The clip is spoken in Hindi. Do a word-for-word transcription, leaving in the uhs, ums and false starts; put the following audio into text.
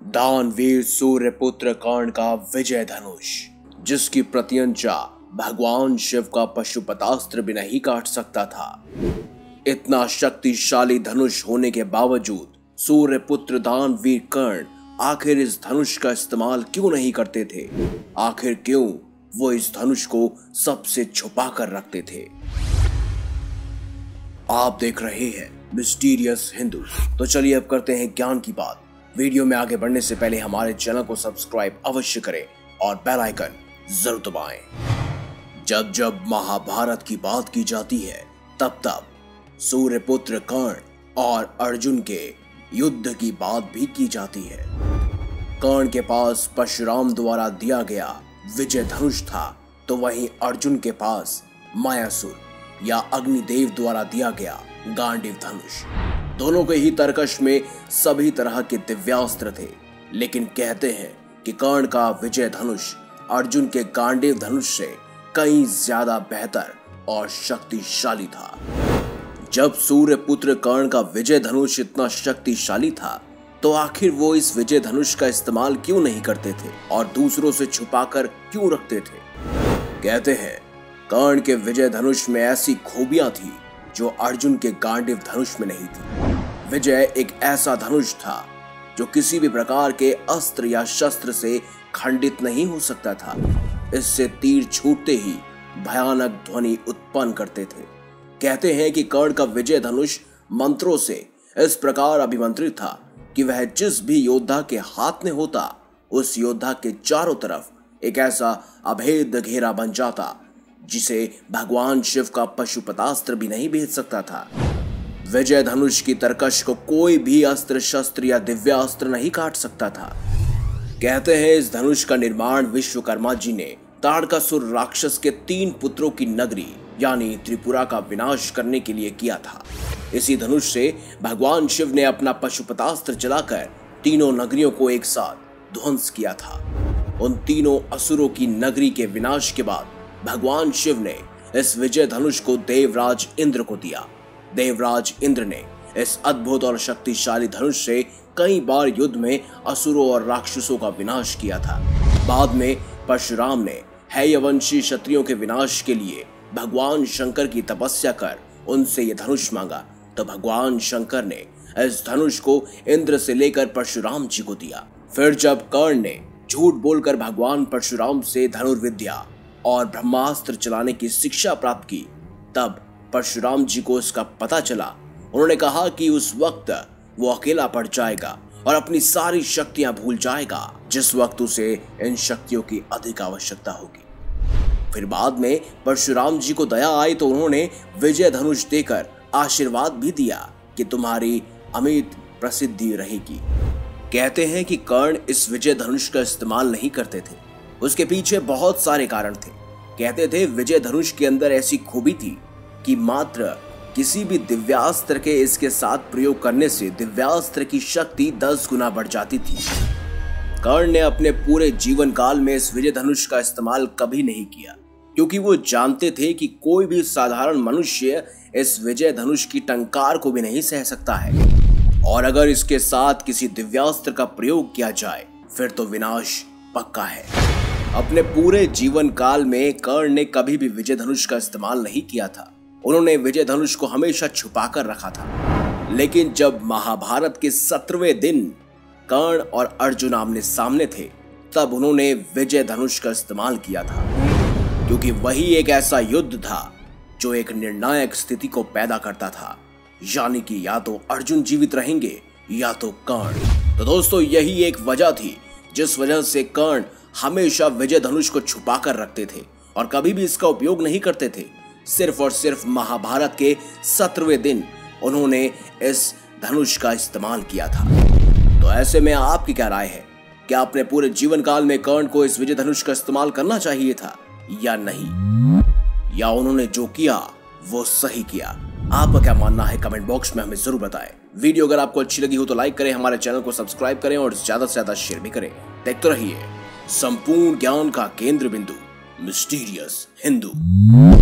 दानवीर सूर्यपुत्र कर्ण का विजय धनुष, जिसकी प्रत्यंचा भगवान शिव का पशुपतास्त्र भी नहीं काट सकता था। इतना शक्तिशाली धनुष होने के बावजूद सूर्यपुत्र दानवीर कर्ण आखिर इस धनुष का इस्तेमाल क्यों नहीं करते थे? आखिर क्यों वो इस धनुष को सबसे छुपा कर रखते थे? आप देख रहे हैं मिस्टीरियस हिंदू। तो चलिए अब करते हैं ज्ञान की बात। वीडियो में आगे बढ़ने से पहले हमारे चैनल को सब्सक्राइब अवश्य करें और बेल आइकन जरूर दबाएं। जब जब महाभारत की बात की जाती है तब तब सूर्यपुत्र कर्ण और अर्जुन के युद्ध की बात भी की जाती है। कर्ण के पास परशुराम द्वारा दिया गया विजय धनुष था, तो वहीं अर्जुन के पास मायासुर या अग्निदेव द्वारा दिया गया गांडीव धनुष। दोनों के ही तरकश में सभी तरह के दिव्यास्त्र थे, लेकिन कहते हैं कि कर्ण का विजय धनुष अर्जुन के गांडीव धनुष से कहीं ज्यादा बेहतर और शक्तिशाली था। जब सूर्यपुत्र कर्ण का विजय धनुष इतना शक्तिशाली था, तो आखिर वो इस विजय धनुष का इस्तेमाल क्यों नहीं करते थे और दूसरों से छुपाकर क्यों रखते थे? कहते हैं कर्ण के विजय धनुष में ऐसी खूबियां थी जो अर्जुन के गांडीव धनुष में नहीं थी। विजय एक ऐसा धनुष था जो किसी भी प्रकार के अस्त्र या शस्त्र से खंडित नहीं हो सकता था। इससे तीर छूटते ही भयानक ध्वनि उत्पन्न करते थे। कहते हैं कि कर्ण का विजय धनुष मंत्रों से इस प्रकार अभिमंत्रित था कि वह जिस भी योद्धा के हाथ में होता, उस योद्धा के चारों तरफ एक ऐसा अभेद घेरा बन जाता जिसे भगवान शिव का पशुपतास्त्र भी नहीं भेद सकता था। विजय धनुष की तरकश को कोई भी अस्त्र शस्त्र या दिव्यास्त्र नहीं काट सकता था। कहते हैं इस धनुष का निर्माण विश्वकर्मा जी ने ताड़कासुर राक्षस के तीन पुत्रों की नगरी यानी त्रिपुरा का विनाश करने के लिए किया था। इसी धनुष से भगवान शिव ने अपना पशुपतास्त्र चलाकर तीनों नगरियों को एक साथ ध्वंस किया था। उन तीनों असुरों की नगरी के विनाश के बाद भगवान शिव ने इस विजय धनुष को देवराज इंद्र को दिया। देवराज इंद्र ने इस अद्भुत और शक्तिशाली धनुष से कई बार युद्ध में असुरों और राक्षसों का विनाश किया था। बाद में परशुराम ने हैयवंशी क्षत्रियों के विनाश के लिए भगवान शंकर की तपस्या कर उनसे यह धनुष मांगा, तो भगवान शंकर ने इस धनुष को इंद्र से लेकर परशुराम जी को दिया। फिर जब कर्ण ने झूठ बोलकर भगवान परशुराम से धनुर्विद्या और ब्रह्मास्त्र चलाने की शिक्षा प्राप्त की, तब परशुराम जी को इसका पता चला। उन्होंने कहा कि उस वक्त वो अकेला पड़ जाएगा और अपनी सारी शक्तियां भूल जाएगा जिस वक्त उसे इन शक्तियों की अधिक आवश्यकता होगी। फिर बाद में परशुराम जी को दया आई तो उन्होंने विजय धनुष देकर आशीर्वाद भी दिया कि तुम्हारी अमित प्रसिद्धि रहेगी। कहते हैं कि कर्ण इस विजय धनुष का इस्तेमाल नहीं करते थे। उसके पीछे बहुत सारे कारण थे। कहते थे विजय धनुष के अंदर ऐसी खूबी थी कि मात्र किसी भी दिव्यास्त्र के इसके साथ प्रयोग करने से दिव्यास्त्र की शक्ति दस गुना बढ़ जाती थी। कर्ण ने अपने पूरे जीवन काल में इस विजय धनुष का इस्तेमाल कभी नहीं किया, क्योंकि वो जानते थे कि कोई भी साधारण मनुष्य इस विजय धनुष की टंकार को भी नहीं सह सकता है, और अगर इसके साथ किसी दिव्यास्त्र का प्रयोग किया जाए फिर तो विनाश पक्का है। अपने पूरे जीवन काल में कर्ण ने कभी भी विजय धनुष का इस्तेमाल नहीं किया था। उन्होंने विजय धनुष को हमेशा छुपाकर रखा था। लेकिन जब महाभारत के सत्रहवें दिन कर्ण और अर्जुन आमने सामने थे, तब उन्होंने विजय धनुष का इस्तेमाल किया था, क्योंकि वही एक ऐसा युद्ध था जो एक निर्णायक स्थिति को पैदा करता था, यानी कि या तो अर्जुन जीवित रहेंगे या तो कर्ण। तो दोस्तों, यही एक वजह थी जिस वजह से कर्ण हमेशा विजय धनुष को छुपा कर रखते थे और कभी भी इसका उपयोग नहीं करते थे। सिर्फ और सिर्फ महाभारत के सत्रहवें दिन उन्होंने इस धनुष का इस्तेमाल किया था। तो ऐसे में आपकी क्या राय है? क्या अपने पूरे जीवन काल में कर्ण को इस विजय धनुष का इस्तेमाल करना चाहिए था या नहीं, या उन्होंने जो किया वो सही किया? आपका क्या मानना है कमेंट बॉक्स में हमें जरूर बताएं। वीडियो अगर आपको अच्छी लगी हो तो लाइक करें, हमारे चैनल को सब्सक्राइब करें और ज्यादा से ज्यादा शेयर भी करें। देखते रहिए संपूर्ण ज्ञान का केंद्र बिंदु मिस्टीरियस हिंदू।